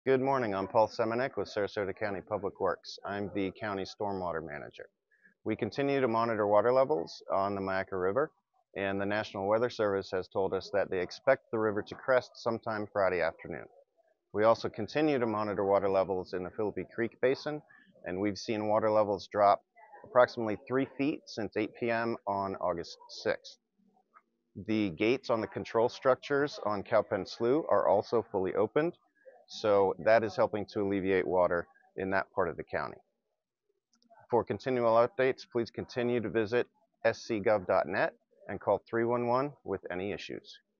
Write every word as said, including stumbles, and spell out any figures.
Good morning. I'm Paul Semenec with Sarasota County Public Works. I'm the county stormwater manager. We continue to monitor water levels on the Maca River, and the National Weather Service has told us that they expect the river to crest sometime Friday afternoon. We also continue to monitor water levels in the Philippi Creek Basin, and we've seen water levels drop approximately three feet since eight p m on August sixth. The gates on the control structures on Cowpen Slough are also fully opened, so that is helping to alleviate water in that part of the county. For continual updates, please continue to visit s c gov dot net and call three one one with any issues.